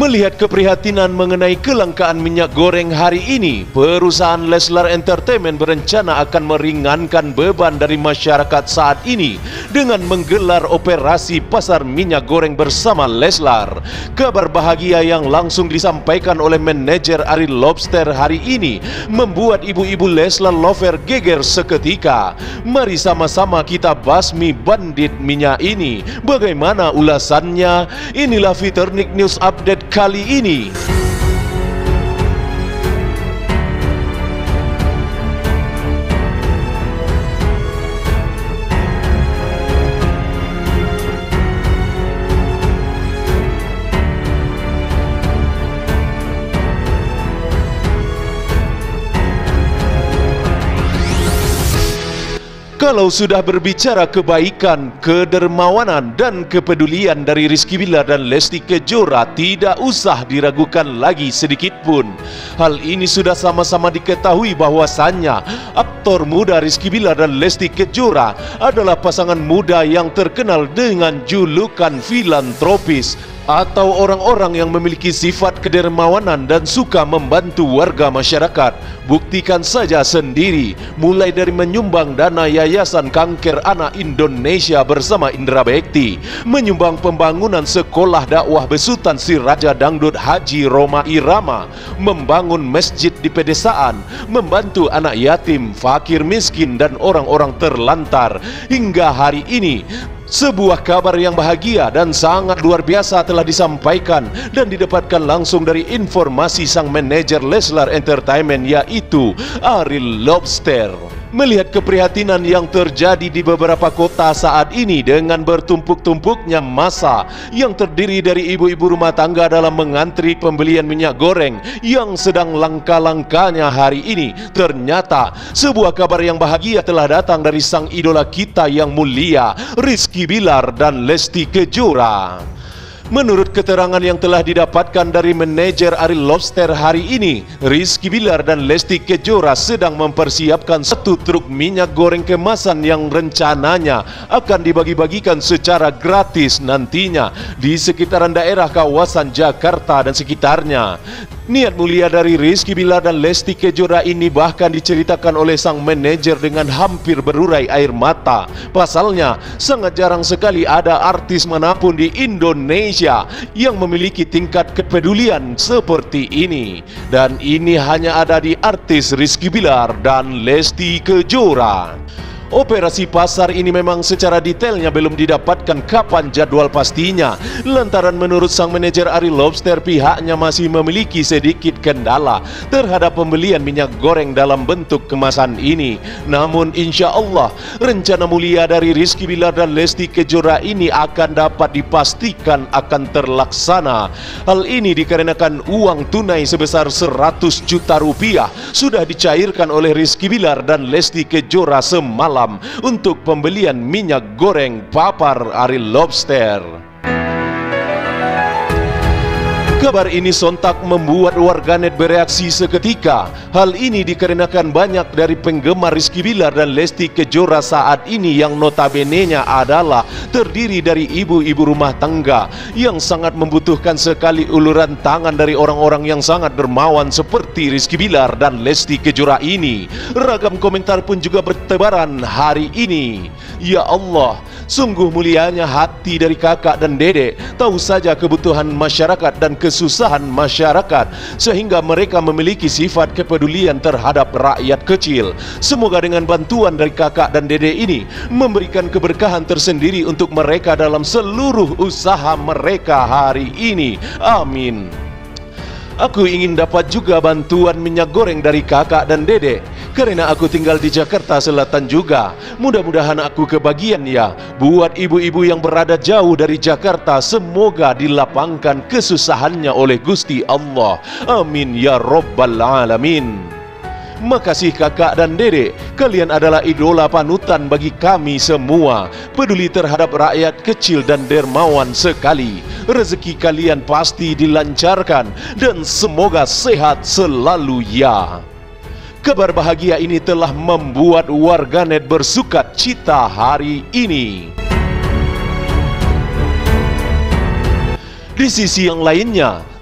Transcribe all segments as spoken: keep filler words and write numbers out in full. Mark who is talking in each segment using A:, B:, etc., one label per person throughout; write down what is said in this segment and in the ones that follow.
A: Melihat keprihatinan mengenai kelangkaan minyak goreng hari ini, perusahaan Leslar Entertainment berencana akan meringankan beban dari masyarakat saat ini dengan menggelar operasi pasar minyak goreng bersama Leslar. Kabar bahagia yang langsung disampaikan oleh manajer Ari Lobster hari ini membuat ibu-ibu Leslar lover geger seketika. Mari sama-sama kita basmi bandit minyak ini. Bagaimana ulasannya? Inilah Fiturnik News Update kali ini. Kalau sudah berbicara kebaikan, kedermawanan dan kepedulian dari Rizky Bilar dan Lesti Kejora, tidak usah diragukan lagi sedikit pun. Hal ini sudah sama-sama diketahui bahwasannya aktor muda Rizky Bilar dan Lesti Kejora adalah pasangan muda yang terkenal dengan julukan filantropis atau orang-orang yang memiliki sifat kedermawanan dan suka membantu warga masyarakat. Buktikan saja sendiri, mulai dari menyumbang dana Yayasan Kanker Anak Indonesia bersama Indra Bekti, menyumbang pembangunan sekolah dakwah besutan si Raja Dangdut Haji Roma Irama, membangun masjid di pedesaan, membantu anak yatim, fakir miskin dan orang-orang terlantar. Hingga hari ini sebuah kabar yang bahagia dan sangat luar biasa telah disampaikan dan didapatkan langsung dari informasi sang manajer Leslar Entertainment, yaitu Ari Lobster. Melihat keprihatinan yang terjadi di beberapa kota saat ini dengan bertumpuk-tumpuknya massa yang terdiri dari ibu-ibu rumah tangga dalam mengantri pembelian minyak goreng yang sedang langka-langkanya hari ini, ternyata sebuah kabar yang bahagia telah datang dari sang idola kita yang mulia, Rizky Bilar dan Lesti Kejora. Menurut keterangan yang telah didapatkan dari manajer Ari Lobster hari ini, Rizky Bilar dan Lesti Kejora sedang mempersiapkan satu truk minyak goreng kemasan yang rencananya akan dibagi-bagikan secara gratis nantinya di sekitaran daerah kawasan Jakarta dan sekitarnya. Niat mulia dari Rizky Bilar dan Lesti Kejora ini bahkan diceritakan oleh sang manajer dengan hampir berurai air mata. Pasalnya, sangat jarang sekali ada artis manapun di Indonesia yang memiliki tingkat kepedulian seperti ini. Dan ini hanya ada di artis Rizky Bilar dan Lesti Kejora. Operasi pasar ini memang secara detailnya belum didapatkan kapan jadwal pastinya, lantaran menurut sang manajer Ari Lobster pihaknya masih memiliki sedikit kendala terhadap pembelian minyak goreng dalam bentuk kemasan ini. Namun insya Allah rencana mulia dari Rizky Bilar dan Lesti Kejora ini akan dapat dipastikan akan terlaksana. Hal ini dikarenakan uang tunai sebesar seratus juta rupiah sudah dicairkan oleh Rizky Bilar dan Lesti Kejora semalam untuk pembelian minyak goreng papar Ari Lobster. Kabar ini sontak membuat warganet bereaksi seketika. Hal ini dikarenakan banyak dari penggemar Rizky Bilar dan Lesti Kejora saat ini yang notabene-nya adalah terdiri dari ibu-ibu rumah tangga yang sangat membutuhkan sekali uluran tangan dari orang-orang yang sangat dermawan seperti Rizky Bilar dan Lesti Kejora ini. Ragam komentar pun juga bertebaran hari ini. Ya Allah, sungguh mulianya hati dari kakak dan dedek, tahu saja kebutuhan masyarakat dan kesusahan masyarakat sehingga mereka memiliki sifat kepedulian terhadap rakyat kecil. Semoga dengan bantuan dari kakak dan dedek ini memberikan keberkahan tersendiri untuk mereka dalam seluruh usaha mereka hari ini. Amin. Aku ingin dapat juga bantuan minyak goreng dari kakak dan dedek, karena aku tinggal di Jakarta Selatan juga. Mudah-mudahan aku kebagian ya. Buat ibu-ibu yang berada jauh dari Jakarta, semoga dilapangkan kesusahannya oleh Gusti Allah. Amin ya Rabbal Alamin. Makasih kakak dan dedek, kalian adalah idola panutan bagi kami semua. Peduli terhadap rakyat kecil dan dermawan sekali. Rezeki kalian pasti dilancarkan dan semoga sehat selalu ya. Kabar bahagia ini telah membuat warganet bersukat cita hari ini. Di sisi yang lainnya,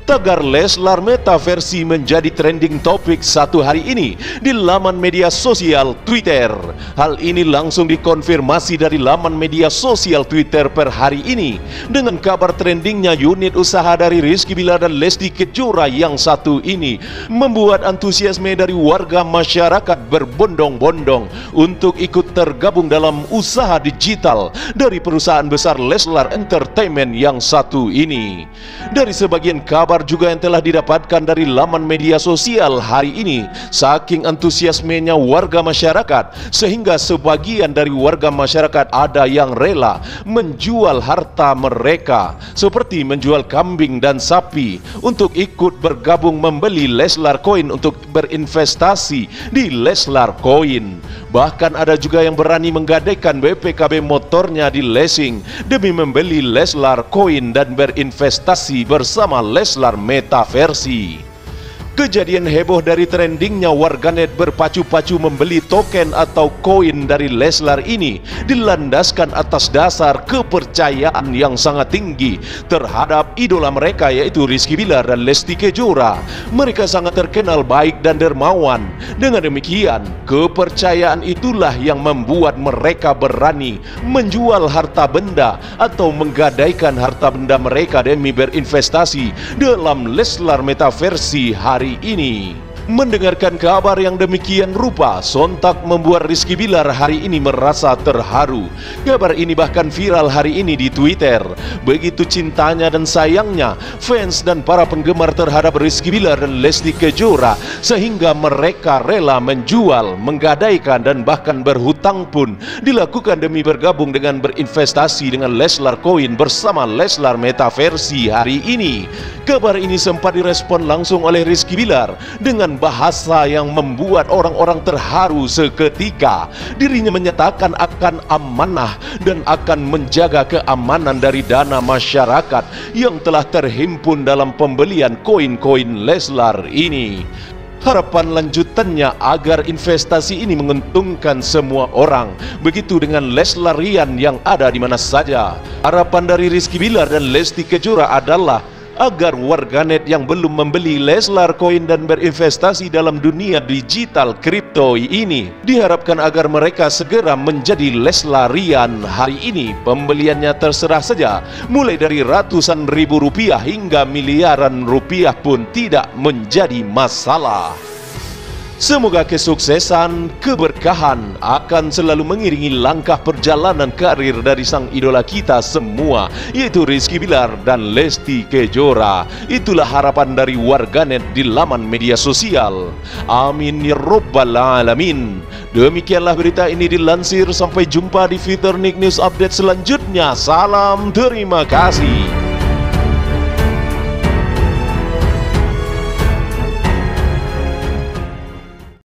A: Tagar Leslar Metaversi menjadi trending topik satu hari ini di laman media sosial Twitter. Hal ini langsung dikonfirmasi dari laman media sosial Twitter per hari ini dengan kabar trendingnya unit usaha dari Rizky Bilar dan Lesti Kejora yang satu ini membuat antusiasme dari warga masyarakat berbondong-bondong untuk ikut tergabung dalam usaha digital dari perusahaan besar Leslar Entertainment yang satu ini. Dari sebagian kabar juga yang telah didapatkan dari laman media sosial hari ini, saking antusiasmenya warga masyarakat sehingga sebagian dari warga masyarakat ada yang rela menjual harta mereka seperti menjual kambing dan sapi untuk ikut bergabung membeli Leslar Coin untuk berinvestasi di Leslar Coin. Bahkan ada juga yang berani menggadaikan B P K B motornya di leasing demi membeli Leslar Coin dan berinvestasi bersama Leslar Metaversi. Kejadian heboh dari trendingnya warganet berpacu-pacu membeli token atau koin dari Leslar ini dilandaskan atas dasar kepercayaan yang sangat tinggi terhadap idola mereka yaitu Rizky Bilar dan Lesti Kejora. Mereka sangat terkenal baik dan dermawan. Dengan demikian, kepercayaan itulah yang membuat mereka berani menjual harta benda atau menggadaikan harta benda mereka demi berinvestasi dalam Leslar Metaversi hari ini. Mendengarkan kabar yang demikian rupa sontak membuat Rizky Bilar hari ini merasa terharu. Kabar ini bahkan viral hari ini di Twitter. Begitu cintanya dan sayangnya fans dan para penggemar terhadap Rizky Bilar dan Lesti Kejora sehingga mereka rela menjual, menggadaikan dan bahkan berhutang pun dilakukan demi bergabung dengan berinvestasi dengan Leslar Coin bersama Leslar Metaversi hari ini. Kabar ini sempat direspon langsung oleh Rizky Bilar dengan bahasa yang membuat orang-orang terharu seketika. Dirinya menyatakan akan amanah dan akan menjaga keamanan dari dana masyarakat yang telah terhimpun dalam pembelian koin-koin Leslar ini. Harapan lanjutannya agar investasi ini menguntungkan semua orang. Begitu dengan Leslarian yang ada di mana saja. Harapan dari Rizky Bilar dan Lesti Kejora adalah agar warganet yang belum membeli Leslar Coin dan berinvestasi dalam dunia digital kripto ini diharapkan agar mereka segera menjadi Leslarian hari ini. Pembeliannya terserah saja, mulai dari ratusan ribu rupiah hingga miliaran rupiah pun tidak menjadi masalah. Semoga kesuksesan, keberkahan akan selalu mengiringi langkah perjalanan karir dari sang idola kita semua, yaitu Rizky Bilar dan Lesti Kejora. Itulah harapan dari warganet di laman media sosial. Amin ya rabbal alamin. Demikianlah berita ini dilansir. Sampai jumpa di Fitur Nik News update selanjutnya. Salam terima kasih.